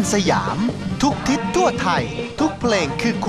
สยาม ทุกทิศทั่วไทย ทุกเพลงคือคุณ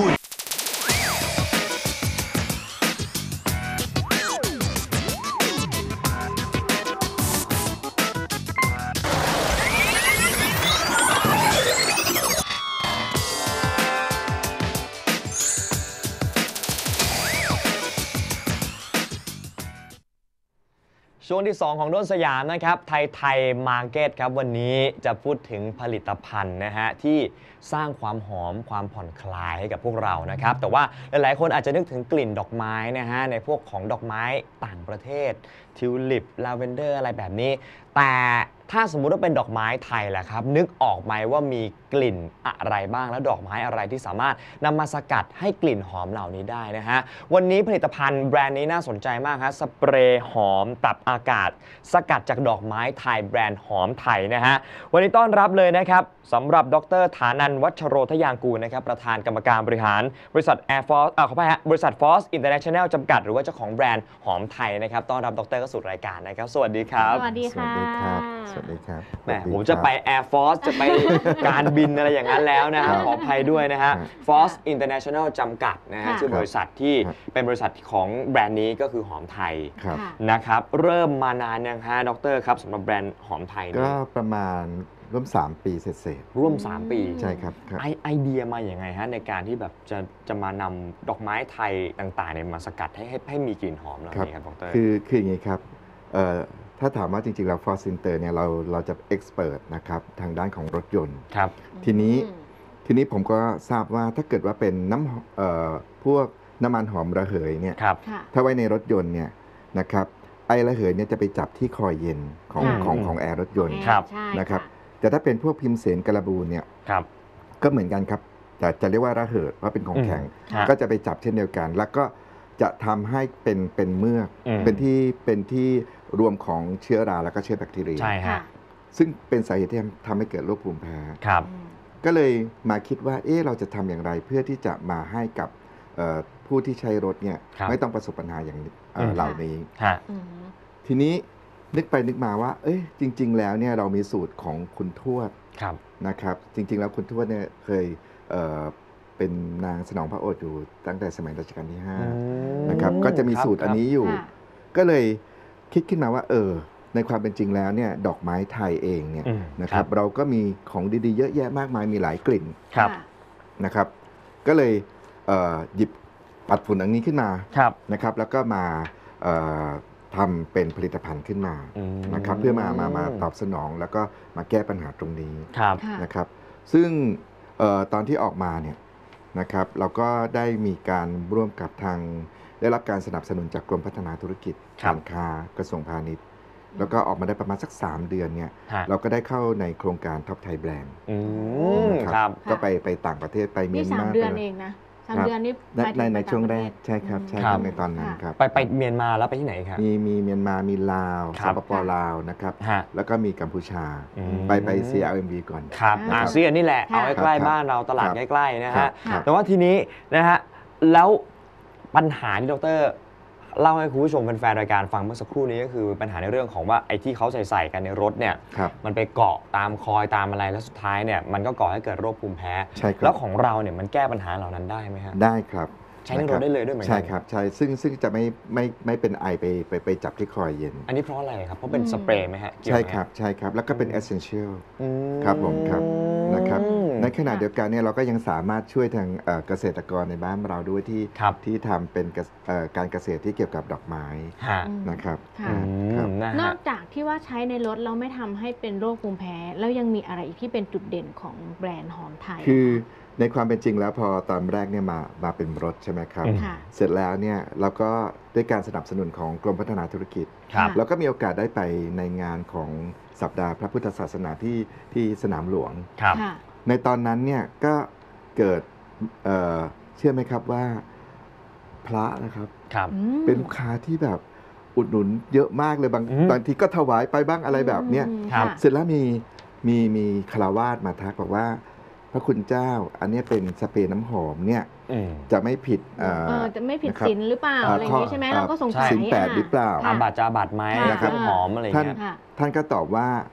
ช่วงที่ 2 ของด้นสยามนะครับไทยมาร์เก็ตครับวันนี้จะพูดถึงผลิตภัณฑ์นะฮะที่สร้างความหอมความผ่อนคลายให้กับพวกเรานะครับแต่ว่าหลายๆคนอาจจะนึกถึงกลิ่นดอกไม้นะฮะในพวกของดอกไม้ต่างประเทศทิวลิปลาเวนเดอร์อะไรแบบนี้แต่ถ้าสมมุติว่าเป็นดอกไม้ไทยล่ะครับนึกออกไหมว่ามีกลิ่นอะไรบ้างแล้วดอกไม้อะไรที่สามารถนำมาสกัดให้กลิ่นหอมเหล่านี้ได้นะฮะวันนี้ผลิตภัณฑ์แบรนด์นี้น่าสนใจมากครับสเปรย์หอมปรับอากาศสกัดจากดอกไม้ไทยแบรนด์หอมไทยนะฮะวันนี้ต้อนรับเลยนะครับสำหรับดร.ฐานันท์ วัชโรทยางกูลนะครับประธานกรรมการบริหารบริษัท Air Force ขออภัยฮะบริษัท Force International จำกัดหรือว่าเจ้าของแบรนด์หอมไทยนะครับต้อนรับดร.เข้าสู่รายการนะครับสวัสดีครับสวัสดีค่ะสวัสดีครับแหมผมจะไป Air Force จะไป การบินอะไรอย่างนั้นแล้วนะฮะขออภัยด้วยนะฮะ Force International จำกัดนะฮะชื่อบริษัทที่เป็นบริษัทของแบรนด์นี้ก็คือหอมไทยนะครับเริ่มมานานยังฮะดร.ครับสำหรับแบรนด์หอมไทยก็ประมาณร่วม3 ปีเศษร่วม3 ปีใช่ครับไอเดียมาอย่างไงฮะในการที่แบบจะมานำดอกไม้ไทยต่างๆเนี่ยมาสกัดให้มีกลิ่นหอมเหล่านี้ครับดร. คืออย่างนี้ครับถ้าถามว่าจริงๆแล้ว Force Inter เนี่ยเราจะเอ็กซ์เพรสนะครับทางด้านของรถยนต์ครับทีนี้ผมก็ทราบว่าถ้าเกิดว่าเป็นพวกน้ำมันหอมระเหยเนี่ยถ้าไว้ในรถยนต์เนี่ยนะครับไอระเหยเนี่ยจะไปจับที่คอยเย็นของแอร์รถยนต์นะครับแต่ถ้าเป็นพวกพิมเสนกระบูนเนี่ยก็เหมือนกันครับแต่จะเรียกว่าระเหิดเพราะเป็นของแข็งก็จะไปจับเช่นเดียวกันแล้วก็จะทำให้เป็นเมือกเป็นที่รวมของเชื้อราแล้วก็เชื้อแบคทีเรียใช่ฮะซึ่งเป็นสาเหตุที่ทำให้เกิดโรคภูมิแพ้ก็เลยมาคิดว่าเราจะทำอย่างไรเพื่อที่จะมาให้กับผู้ที่ใช้รถเนี่ยไม่ต้องประสบปัญหาอย่างเหล่านี้ทีนี้นึกไปนึกมาว่าจริงๆแล้วเนี่ยเรามีสูตรของคุณทวดนะครับจริงๆแล้วคุณทวดเนี่ยเคยเป็นนางสนองพระโอษฐ์อยู่ตั้งแต่สมัยรัชกาลที่5นะครับก็จะมีสูตรอันนี้อยู่ก็เลยคิดขึ้นมาว่าในความเป็นจริงแล้วเนี่ยดอกไม้ไทยเองเนี่ยนะครับเราก็มีของดีๆเยอะแยะมากมายมีหลายกลิ่นนะครับก็เลยหยิบปัดฝุ่นอันนี้ขึ้นมานะครับแล้วก็มาทำเป็นผลิตภัณฑ์ขึ้นมานะครับเพื่อมาตอบสนองแล้วก็มาแก้ปัญหาตรงนี้นะครับซึ่งตอนที่ออกมาเนี่ยนะครับเราก็ได้มีการร่วมกับทางได้รับการสนับสนุนจากกรมพัฒนาธุรกิจการค้ากระทรวงพาณิชย์แล้วก็ออกมาได้ประมาณสัก3 เดือนเนี่ยเราก็ได้เข้าในโครงการท็อปไทยแบรนด์นะครับก็ไปต่างประเทศไปเมียนมา 3 เดือนเองนะ3 เดือนนี้ในช่วงแรกใช่ครับใช่ครับในตอนนั้นครับไปเมียนมาแล้วไปที่ไหนครับมีเมียนมามีลาวสปป.ลาวนะครับแล้วก็มีกัมพูชาไป CLMV ก่อนครับอาเซียนนี่แหละเอาใกล้ๆบ้านเราตลาดใกล้ๆนะฮะแต่ว่าทีนี้นะฮะแล้วปัญหาที่ดร.เล่าให้คุณผู้ชมแฟนๆรายการฟังเมื่อสักครู่นี้ก็คือปัญหาในเรื่องของว่าไอ้ที่เขาใส่กันในรถเนี่ยมันไปเกาะตามคอยตามอะไรแล้วสุดท้ายเนี่ยมันก็ก่อให้เกิดโรคภูมิแพ้แล้วของเราเนี่ยมันแก้ปัญหาเหล่านั้นได้ไหมครับได้ครับใช้ในรถได้เลยด้วยเหมือนกันใช่ครับใช่ซึ่งจะไม่เป็นไอไปจับที่คอยเย็นอันนี้เพราะอะไรครับเพราะเป็นสเปรย์ไหมฮะใช่ครับแล้วก็เป็น essential ครับผมครับนะครับในขณะเดียวกันเนี่ยเราก็ยังสามารถช่วยทางเกษตรกรในบ้านเราด้วยที่ทำเป็นการเกษตรที่เกี่ยวกับดอกไม้นะครับนอกจากที่ว่าใช้ในรถเราไม่ทำให้เป็นโรคภูมิแพ้แล้วยังมีอะไรอีกที่เป็นจุดเด่นของแบรนด์หอมไทยคือในความเป็นจริงแล้วพอตอนแรกเนี่ยมาเป็นรถใช่ไหมครับเสร็จแล้วเนี่ยเราก็ด้วยการสนับสนุนของกรมพัฒนาธุรกิจเราก็มีโอกาสได้ไปในงานของสัปดาห์พระพุทธศาสนาที่สนามหลวงในตอนนั้นเนี่ยก็เกิดเชื่อไหมครับว่าพระนะครับเป็นลูกค้าที่แบบอุดหนุนเยอะมากเลยบางทีก็ถวายไปบ้างอะไรแบบเนี้ยเสร็จแล้วมีคฤหัสถ์มาทักบอกว่าพระคุณเจ้าอันนี้เป็นสเปรย์น้ำหอมเนี่ยจะไม่ผิดจะไม่ผิดศีลหรือเปล่าอะไรอย่างนี้ใช่ไหมเราก็สงสัยศีล8หรือเปล่าอาบัติจะอาบัติไหมนะครับหอมอะไรอย่างเงี้ยท่านก็ตอบว่า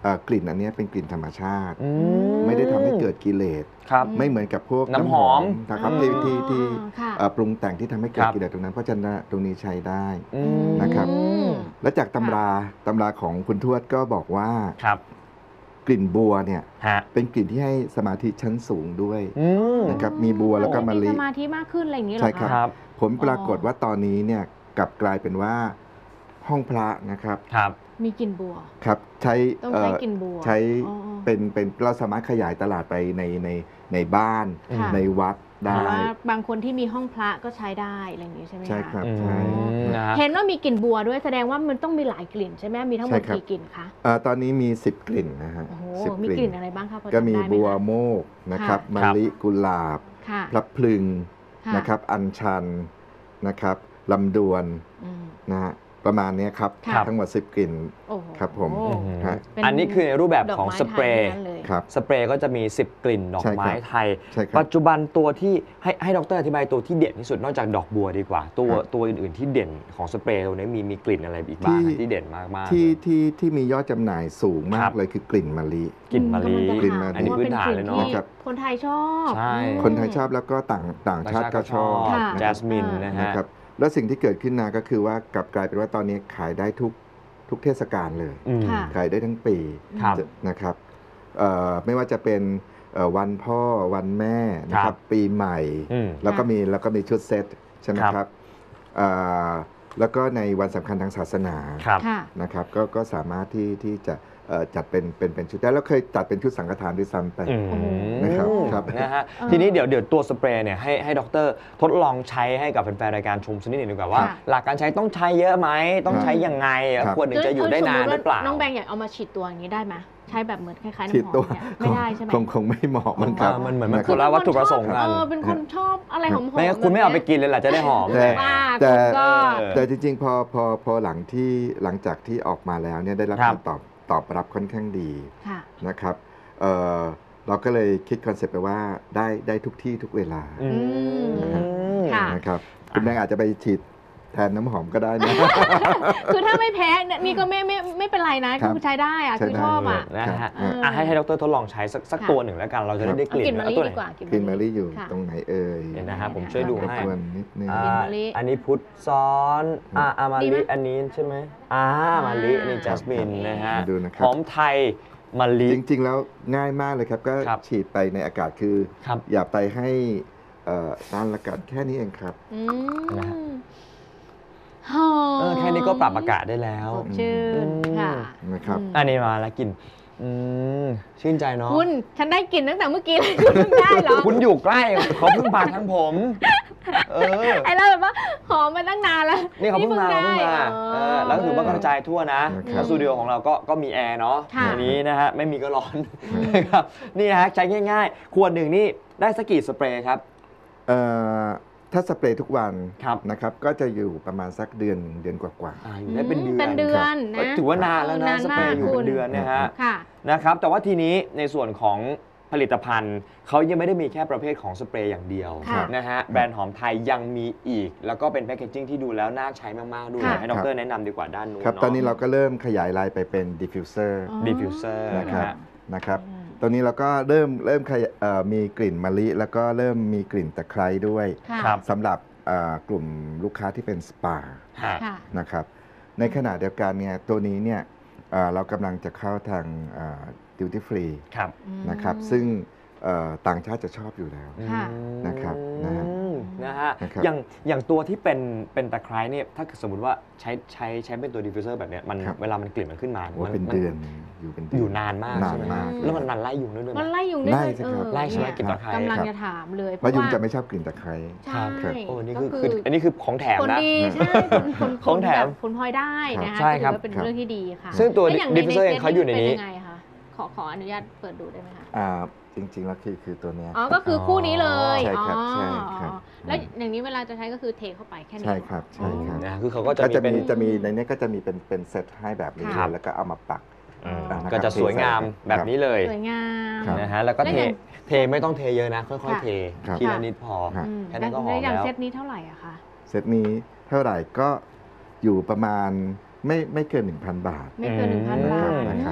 กลิ่นอันนี้เป็นกลิ่นธรรมชาติอืไม่ได้ทำให้เกิดกิเลสครับไม่เหมือนกับพวกน้ำหอมนะครับอ๋อที่ค่ะปรุงแต่งที่ทำให้เกิดครับกิเลสตรงนั้นเพราะฉะนั้นตรงนี้ใช้ได้อืมนะครับอืมและจากตำราของคุณทวดก็บอกว่าครับกลิ่นบัวเนี่ยฮะเป็นกลิ่นที่ให้สมาธิชั้นสูงด้วยอืมนะครับมีบัวแล้วก็มะลิมีสมาธิมากขึ้นอะไรอย่างนี้เหรอใช่คะครับผลปรากฏว่าตอนนี้เนี่ยกลับกลายเป็นว่าห้องพระนะครับครับมีกลิ่นบัวครับใช้ต้องใช้กลิ่นบัวใช้อ๋อเป็นเราสามารถขยายตลาดไปในบ้านค่ะในวัดแต่ได้ว่าบางคนที่มีห้องพระก็ใช้ได้อะไรอย่างนี้ใช่ไหมคะใช่ครับอืมใช่นะฮะเห็นว่ามีกลิ่นบัวด้วยแสดงว่ามันต้องมีหลายกลิ่นใช่ไหมมีทั้งหมใช่ดครับกี่กลิ่นคะตอนนี้มี 10 กลิ่นนะฮะโอ้โห 10 มีกลิ่นอะไรบ้างคะพอก็จำมีได้ไหมบัวคะโมกนะครับค่ะมะลิกุหลาบค่ะพลับพลึงค่ะนะครับอัญชันนะครับลำดวนอืมนะฮะประมาณนี้ครับค่ะทั้งหมด 10 กลิ่นโอ้โหครับผมโอ้ฮะเป็นอันนี้คือในรูปแบบของดกไม้สเปรย์ไทยทั้งนั้นเลยครับสเปรย์ก็จะมี 10 กลิ่นดอกใช่ครับไม้ไทยใช่ครัปับจจุบันตัวที่ให้ดรอธิบายตัวที่เด่นที่สุดนอกจากดอกบัวดีกว่า ตัวอื่นๆที่เด่นของสเปรย์ตัวนี้มีกลิ่นอะไรอีกบ้างนะที่เด่นมากๆที่มียอดจำหน่ายสูงมาครักบเลยคือกลิ่นมะลิกลิ่นมะลิกลิ่นมะลิอันนี้พื้นฐานเลยเนาะพรว่ป็กลิ่ที่คนไทยชอบใช่คนไทยชอบแล้วก็ต่างชาติก็ชอบค่ะแจนะครับสมินนะฮะนะครับแล้วสิ่งที่เกิดขึ้นมาก็คือว่ากลับกลายเป็นว่าตอนนี้ขายได้ทุกเทศกาลเลยอืมค่ะขายได้ทั้งปีครับนะครับไม่ว่าจะเป็นวันพ่อวันแม่นะคครัรับบ ปีใหม่อืมแล้วก็มีชุดเซตใช่ไหมครับครับแล้วก็ในวันสำคัญทางศาสนาครับค่ะนะครับก็สามารถที่จะจัดเป็นชุดได้แล้วเคยจัดเป็นชุดสังฆทานด้วยซ้ำไปอืมนะครับครับนะฮะเออทีนี้เดี๋ยวตัวสเปรย์เนี่ยให้ดรทดลองใช้ให้กับแฟนๆรายการชมสักนิดหนึ่งดีกว่าว่าค่ะหลักการใช้ต้องใช้เยอะไหมต้องใช้ยังไงครับขวดหนึ่งจะอยู่ได้นานหรือเปล่าน้องแบงค์อยากเอามาฉีดตัวอย่างนี้ได้ไหมใช้แบบเหมือนคล้ายๆฉีดน้ำหตัอวมเนี่ยไม่ได้ใช่ไหมคงไม่เหมาะมั้งครับมันเหมือนมันนะคนละวัตถุประสงค์กันเป็นคนชอบอะไรหอมๆไม่งั้นคุณไม่เอาไปกินเลยล่ะจะได้หอมแต่ว่าแต่คุณก็แต่จริงๆพอหลังจากที่ออกมาแล้วเนี่ยได้รับครับการตอบรับค่อนข้างดีค่ะนะครับเราก็เลยคิดคอนเซ็ปต์ไปว่าได้ทุกที่ทุกเวลาอืมค่ะนะครับคุณแบงค์อาจจะไปฉีดแทนน้ำหอมก็ได้นะคือถ้าไม่แพ้เนี่ยนี่ก็ไม่เป็นไรนะครับคือใช้ได้อะใช้คือได้ชอบอ่ะนะฮะเออให้ดรทดลองใช้สักค่ะตัวหนึ่งแล้วกันเราจะได้กลิ่นกลิ่นมะลิตัวไหนดีกว่ากกลิ่นมะลิอยู่ค่ะตรงไหนเอ่ยเดี๋ยวนะฮะผมช่วยดูรบให้กวนนิดนึงอ่ากลิ่นมะลิอันนี้พุทธซ้อนมะดีไหมลิอันนี้ใช่ไหมมะลิอันนี้จัสมินนะฮะดูนะครับหอมไทยมะลิจริงๆแล้วง่ายมากเลยครับ ก็ครับฉีดไปในอากาศคือครับอย่าไปให้นั่นละกันแค่นี้เองครับอืนะฮะมหอมแค่นี้ก็ปรับอากาศได้แล้วสดชื่นค่ะนะครับอืมอันนี้มาแล้วกลิ่นชื่นใจเนาะคุณฉันได้กลิ่นตั้งแต่เมื่อกี้เลยคุณเพิ่งได้เหรอคุณอยู่ใกล้เขาเพิ่งมาทั้งผม เออไอ้เราแบบว่าหอมมาตั้งนานแล้วนี่เขาเพิ่งมาได้แล้วถือว่ากระจายทั่วนะครับสตูดิโอของเราก็มีแอร์เนาะค่ะในนี้นะฮะไม่มีก็ร้อนนะครับนี่นะฮะใช้ง่ายๆขวดหนึ่งนี่ได้สักกี่สเปรย์ครับถ้าสเปรย์ทุกวันครับนะครับก็จะอยู่ประมาณสักเดือนกว่าอยู่ได้เป็นเดือนเป็นเดือนนะถือว่านานแล้วนะนานสมากเปรย์อยู่คุเป็ณนเดือนนะฮะค่ะนะครับแต่ว่าทีนี้ในส่วนของผลิตภัณฑ์เขายังไม่ได้มีแค่ประเภทของสเปรย์อย่างเดียวค่ะนะฮะแบรนด์หอมไทยยังมีอีก แล้วก็เป็นแพคเกจจิ้งที่ดูแล้วน่าใช้มากๆด้วยค่ะให้ดรแนะนำดีกว่าด้านนู้นๆครับเนาะตอนนี้เราก็เริ่มขยายลายไปเป็นดิฟฟิวเซอร์อ๋อดิฟฟิวเซอร์นะนะครับ ฮะนะครับอืมตอนนี้เราก็เริ่มมีกลิ่นมะลิ แล้วก็เริ่มมีกลิ่นตะไคร้ด้วยค่ะครับสำหรับกลุ่มลูกค้าที่เป็นสปาฮะค่ะนะครับในขณะเดียวกันเนี่ยตัวนี้เนี่ยเรากำลังจะเข้าทางดิวตี้ฟรีครับนะครับซึ่งต่างชาติจะชอบอยู่แล้วค่ะนะครับนะฮะนะฮะนะครับอย่างตัวที่เป็นตะไคร้เนี่ยถ้าสมมติว่าใช้เป็นตัวดิฟฟิวเซอร์แบบเนี้ยมันครับเวลามันกลิ่นมันขึ้นมาโอ้เป็นเดือนอยู่เป็นเดือนอยู่นานมากนานใช่ไหมมากแล้วมันไล่ยุงด้วยไหมมันไล่ยุงได้ไล่เลยสิครับไล่ใช่ไหมเนี่ยกลิ่นตะไคร้กำลังจะถามเลยเพราะยุงจะไม่ชอบกลิ่นตะไคร้ใช่ครับโอ้นี่ก็คืออันนี้คือของแถมคนนะดีใช่คนของแถมบบคุณพลอยได้นะคะใช่ครับก็ถือว่าเป็นเรื่องที่ดีค่ะซึ่งตัวแล้อย่าง diffuser ใเองเขาอยู่ในนี้ป็ยังไงคะขออนุญาตเปิดดูได้ไหมคะจริงๆแล้วคือตัวเนี้ยอ๋อก็คือคู่นี้เลยใช่ครับอ๋อใช่ครับแล้วอย่างนี้เวลาจะใช้ก็คือเทเข้าไปแค่นี้ใช่ครับใช่ครับนะคือเขาก็จะก็มีจะเป็นมีในนี้ก็จะมีเป็นเซตให้แบบนี้ครับแล้วก็เอามาปัก นะครับก็จะสวยงามแบบนี้เลยสวยงามครับนะฮะแล้วก็แล้วเทอย่างเทไม่ต้องเทเยอะนะ ค่อยค่ะๆ เทครับทีละนิดพอครับอืมแค่นั้นก็หอมอย่างแล้วเซตนี้เท่าไหร่อะคะเซตนี้เท่าไหร่ก็อยู่ประมาณไม่เกิน 1,000 บาทไม่เกิน 1,000 บาทนะครับอืม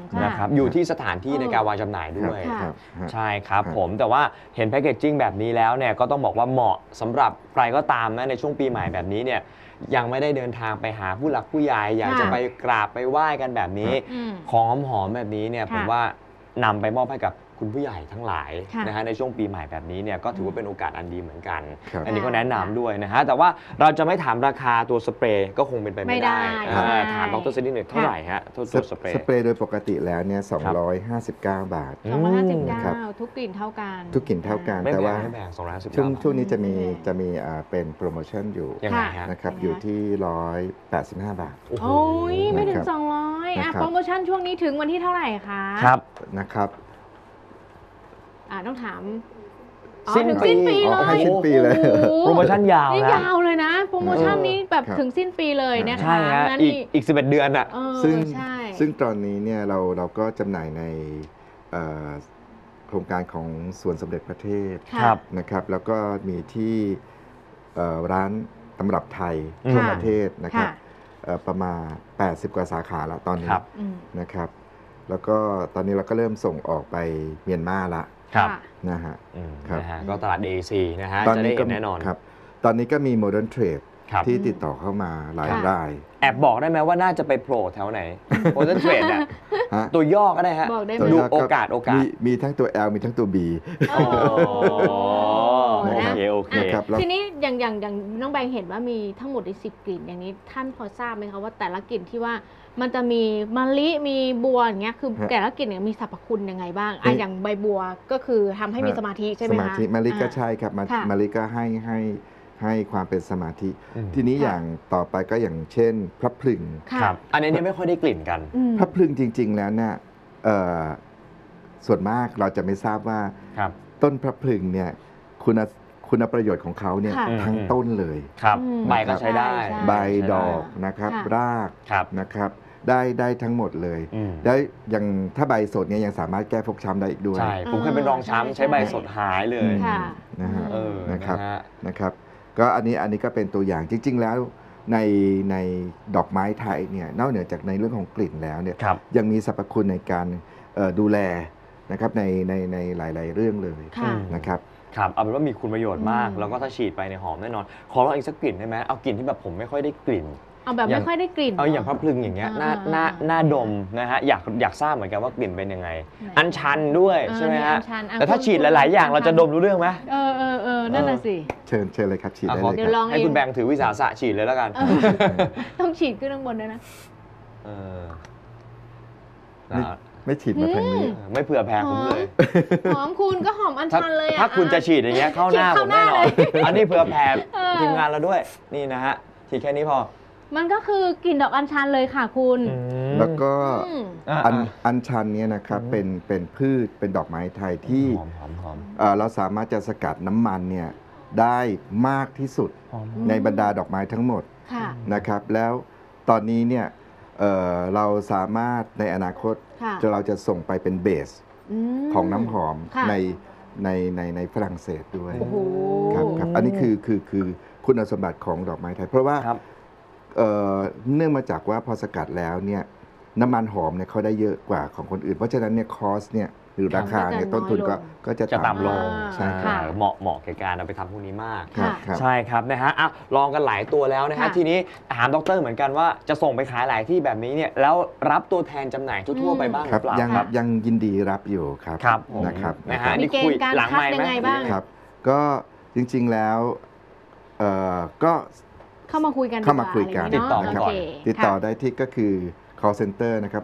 นะครับอยู่ที่สถานที่ในการวางจำหน่ายด้วยครับใช่ครับครับผมแต่ว่าเห็นแพคเกจจิ้งแบบนี้แล้วเนี่ยก็ต้องบอกว่าเหมาะสำหรับใครก็ตามนะในช่วงปีใหม่แบบนี้เนี่ยยังไม่ได้เดินทางไปหาผู้หลักผู้ใหญ่อยากจะไปกราบไปไหว้กันแบบนี้ ของหอมๆแบบนี้เนี่ยผมว่านำไปมอบให้กับคุณผู้ใหญ่ทั้งหลายนะฮะในช่วงปีใหม่แบบนี้เนี่ยก็ถือว่าเป็นโอกาสอันดีเหมือนกัน อันนี้ก็แนะนำด้วยนะฮะแต่ว่าเราจะไม่ถามราคาตัวสเปรย์ก็คงเป็นไปไม่ได้ถามดรเซนนี่หน่อยเท่าไหร่ฮะตัวสเปรย์สเปรย์โดยปกติแล้วเนี่ย259 บาท ครับ 259ทุกกลิ่นเท่ากันทุกกลิ่นเท่ากันไม่แต่แพว่างไม่แพง210 ช่วงนี้จะมีเป็นโปรโมชั่นอยู่ยังไงฮะนะครับอยู่ที่185 บาทโอ้โหโอ้ยไม่ถึงนะครับ 200 นะครับโปรโมชั่นช่วงนี้ถึงวันที่เท่าไหร่คะครับนะครับต้องถามสิ้นถึงปีสิ้นปีเลอ๋ยอให้สิ้นปีเลยโอ้โหโปรโมชั่นยาวนี่นะยาวเลยนะ โปรโมชั่นนี้แบบครับถึงสิ้นปีเลยนะคะใช่ฮะงั้นอีก11 เดือนอ่ะซึ่ซึ่งตอนนี้เนี่ยเราก็จำหน่ายในโครงการของสวนสมเด็จพระเทพครับนะครับแล้วก็มีที่ร้านตำรับไทยทั่วประเทศนะครับประมาณ80 กว่าสาขาแล้วตอนนี้ครับนะครับแล้วก็ตอนนี้เราก็เริ่มส่งออกไปเมียนมาละครับนะฮะ ครับนะฮะก็ตลาด AC นะฮะตอนจะได้นี้ก็เห็นแน่นอนครับตอนนี้ก็มี Modern Trade ครับที่ติดต่อเข้ามาหลายค่ะรายแอบบอกได้ไหมว่าน่าจะไปโผล่แถวไหนโอเทนเทรดอ่ะฮะตัวย่อก็ได้ฮะบอกได้ไหมตัวดูย่โอกาสมีทั้งตัว L มีทั้งตัว B อ๋อนะโอเคโอเคนะครับแล้วทีนี้อย่างน้องแบงค์เห็นว่ามีทั้งหมดใน10 กลิ่นอย่างนี้ท่านพอทราบไหมคะว่าแต่ละกลิ่นที่ว่ามันจะมีมะลิมีบัวอย่างเงี้ยคือแต่ละกลิ่นเนี่ยมีสรรพคุณยังไงบ้างอย่างใบบัวก็คือทำให้มีสมาธิใช่ไหมสคะมาธิมะลิก็ใช่ครับค่ะมะลิก็ให้ความเป็นสมาธิอืมทีนี้ค่ะอย่างต่อไปก็อย่างเช่น พระพลึงค่ะครับ อันนี้เนี่ยไม่ค่อยได้กลิ่นกันอืมพระพลึงจริง ๆ แล้วเนี่ยส่วนมากเราจะไม่ทราบว่าครับต้นพระพลึงเนี่ยคุณประโยชน์ของเขาเนี่ยค่ะทั้งต้นเลยครับอืมใบก็ใช้ได้ใช่ใบใช้ไดอกนะครับค่ะรากครับนะครับได้ทั้งหมดเลยอืมได้ยังถ้าใบสดเนี่ยยังสามารถแก้ฟกช้ำได้อีกด้วยใช่ ผมเคยเป็นรองช้ำใช้ใบสดหายเลยค่ะนะฮะเออนะครับฮนะครับก็อันนี้ก็เป็นตัวอย่างจริง ๆ แล้วในดอกไม้ไทยเนี่ยนอกเหนือจากในเรื่องของกลิ่นแล้วเนี่ยครับยังมีสรรพคุณในการดูแลนะครับในหลาย ๆ เรื่องเลยค่ะนะครับครับเอาเป็นว่ามีคุณประโยชน์มากอืมแล้วก็ถ้าฉีดไปในยหอมแน่นอน ขอลองอีกสักกลิ่นได้ไหมเอากลิ่นที่แบบผมไม่ค่อยได้กลิ่นเอาแบบอย่างไม่ค่อยได้กลิ่นเอาอย่างพระพลึงอย่างเงี้ยน่าดมนะฮะอยากทราบเหมือนกันว่ากลิ่นเป็นยังไง อัญชันด้วยใช่ไหมฮะอัญชันอ่ะแต่ถ้าฉีดหลาย ๆ อย่างเราจะดมรู้เรื่องไหมนั่นน่ะสิเชิญเลยครับฉีดได้ขอเลยเดี๋คยวลรับองให้คุณแบงค์ถือวิสาสะฉีดเลยแล้วกันต้องฉีดขึ้นข้างบนด้วยนะเออไม่ ไม่ฉีดมาทางนี้ไม่เผื่อแพ้ผมเลยหอมคุณก็หอมอัญถ้าชันเลยอ่ะถ้าคุณจะฉีดอย่างเงี้ยเข้าหน้าฉีดผเข้ามแน่นอนหน้าเลยอันนี้เผื่อแผ่เออทีมงานเราด้วย นี่นะฮะฉีดแค่นี้พอมันก็คือกลิ่นดอกอัญชันเลยค่ะคุณแล้วก็อืมอัญชันเนี่ยนะครับเป็นพืชเป็นดอกไม้ไทยที่หอมหอมหอมเราสามารถจะสกัดน้ำมันเนี่ยได้มากที่สุดหอมในบรรดาดอกไม้ทั้งหมดค่ะนะครับ แล้วตอนนี้เนี่ยเราสามารถในอนาคตค่ะเราจะส่งไปเป็นเบสมของน้ำหอมค่ะในฝรั่งเศสด้วยโอ้โหครับอันนี้คือคุณสมบัติของดอกไม้ไทย เพราะว่าครับเนื่องมาจากว่าพอสกัดแล้วเนี่ยน้ำมันหอมเนี่ยเขาได้เยอะกว่าของคนอื่น เพราะฉะนั้นเนี่ยคอสเนี่ยหรือราคาเนี่ยต้นทุนก็จะจะต่ำลงใช่ครับเหมาะแก่การเอาไปทำพวกนี้มากครับค่ะครับใช่ครับนะฮะอ่ะลองกันหลายตัวแล้วนะฮะค่ะทีนี้ถามดรเหมือนกันว่าจะส่งไปขายหลายที่แบบนี้เนี่ยแล้วรับตัวแทนจำหน่ายทั่วๆไปบ้างหครัรืบอเปล่ายังครับยังยินดีรับอยู่ครับครับผมนะครับนะฮะมีนี่เกคุณยฑ์การหลังคัดไมค์ยัไหมงไงบ้างครับก็จริงๆแล้วก็เข้ามาคุยกันเข้ามาคุยกันดีว่าะไรติดต่อมาเนาะก่อนโเคติดต่อค่ะได้ที่ก็คือ call center นะครับ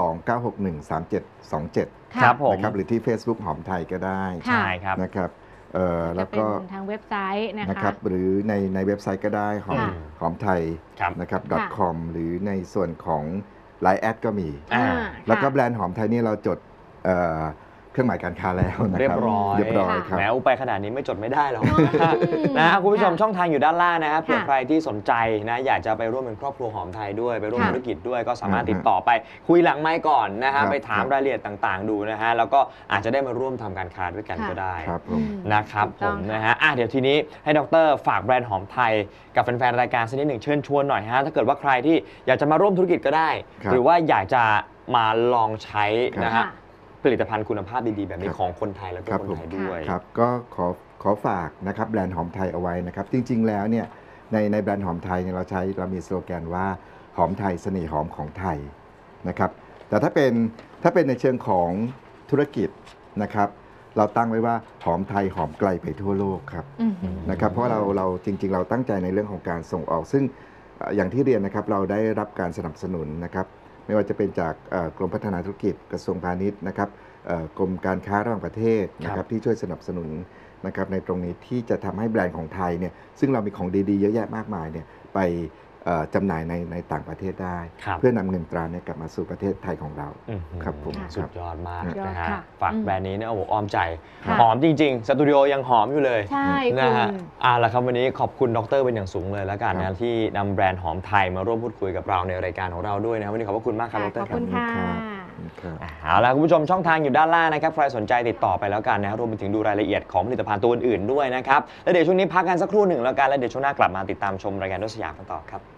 02-961-3727 ครับผมนะครับหรือที่ Facebook หอมไทยก็ได้ค่ะใช่ครับนะครับแล้จะวเป็ก็นทางเว็บไซต์นะนะคคะรับหรือในเว็บไซต์ก็ได้หอมค่ะหอมไทยครับนะครับค่ะ .com หรือในส่วนของ Line แอดก็มีอ่าแล้วก็ค่ะแบรนด์หอมไทยนี่เราจดเครื่องหมายการค้าแล้วนะเรีคยรับบร้อยเรียบร้อยครับแหมอุไปขนาดนี้ไม่จดไม่ได้หรอกอืมนะฮะคุณผู้ชมค่ะช่องทางอยู่ด้านล่างนะครับเผื่อค่ะใครที่สนใจนะอยากจะไปร่วมเป็นครอบครัวหอมไทยด้วยไปร่วมค่ะธุรกิจด้วยก็สามารถอืมติดต่อไปคุยหลังไมค์ก่อนนะครัฮะบไปถามครับรายละเอียดต่างๆ ดูนะฮะแล้วก็อาจจะได้มาร่วมทำการค้าด้วยกันค่ะก็ได้ครับผมนะครับถูกผต้องมค่ะนะฮะเดี๋ยวทีนี้ให้ดรฝากแบรนด์หอมไทยกับแฟนๆรายการสักนิดหนึ่งเชิญชวนหน่อยฮะถ้าเกิดว่าใครที่อยากจะมาร่วมธุรกิจก็ได้ครับหรือว่าอยากจะมาลองใช้นะฮะค่ะผลิตภัณฑ์คุณภาพดีๆแบบนี้ครับของคนไทยและก็ครับคนไทยด้วยครับก็ขอฝากนะครับแบรนด์หอมไทยเอาไว้นะครับ จริงๆแล้วเนี่ยในแบรนด์หอมไทยเนี่ยเรามีสโลแกนว่าหอมไทยเสน่ห์หอมของไทยนะครับแต่ถ้าเป็นในเชิงของธุรกิจนะครับเราตั้งไว้ว่าหอมไทยหอมไกลไปทั่วโลกครับอือหือนะครับเพราะเราจริงๆเราตั้งใจในเรื่องของการส่งออก ซึ่งอย่างที่เรียนนะครับเราได้รับการสนับสนุนนะครับไม่ว่าจะเป็นจากกรมพัฒนาธุรกิจกระทรวงพาณิชย์นะครับกรมการค้าระหว่างประเทศนะครับที่ช่วยสนับสนุนนะครับในตรงนี้ที่จะทำให้แบรนด์ของไทยเนี่ยซึ่งเรามีของดีๆเยอะแยะมากมายเนี่ยไปจำหน่ายในต่างประเทศได้ครับเพื่อนำเงินตราเนี่ยกลับมาสู่ประเทศไทยของเราอื้อหือครับผมสุดยอดมากสุดยอดนะฮะค่ะฝากแบรนด์นี้เนี่ยโอ้โหอ้อมใจค่ะหอมจริงๆ สตูดิโอยังหอมอยู่เลยใช่นะคุฮะณละครับวันนี้ขอบคุณดรเป็นอย่างสูงเลยแล้วกันครันะบที่นำแบรนด์หอมไทยมาร่วมพูดคุยกับเราในรายการของเราด้วยนะวันนี้ขอบพระคุณมากครับดขรอบครัคุบณค่ะครับเอาล่ะคุณผู้ชมช่องทางอยู่ด้านล่างนะครับใครสนใจติดต่อไปแล้วกันนะรวมไปถึงดูรายละเอียดของผลิตภัณฑ์ตัวอื่นๆด้วยนะครับแล้วเดี๋ยวช่วงนี้พักกันสักครู่หนึ่งแล้วกันแล้วเดี๋ยวช่วงหน้ากลับมาติดตามชมรายการรถสยามกันต่อครับ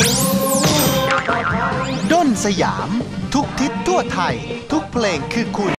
ด้นสยาม ทุกทิศทั่วไทย ทุกเพลงคือคุณ